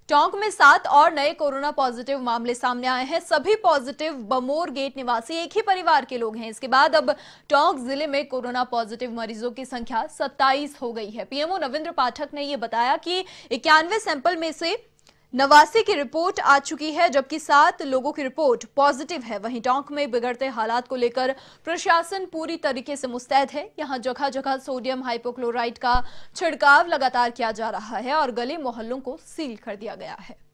टोंक में 7 और नए कोरोना पॉजिटिव मामले सामने आए हैं। सभी पॉजिटिव बमोर गेट निवासी एक ही परिवार के लोग हैं। इसके बाद अब टोंक जिले में कोरोना पॉजिटिव मरीजों की संख्या 27 हो गई है। पीएमओ नविंद्र पाठक ने यह बताया कि 91 सैंपल में से 89 की रिपोर्ट आ चुकी है, जबकि 7 लोगों की रिपोर्ट पॉजिटिव है। वहीं टोंक में बिगड़ते हालात को लेकर प्रशासन पूरी तरीके से मुस्तैद है। यहां जगह जगह सोडियम हाइपोक्लोराइट का छिड़काव लगातार किया जा रहा है और गली मोहल्लों को सील कर दिया गया है।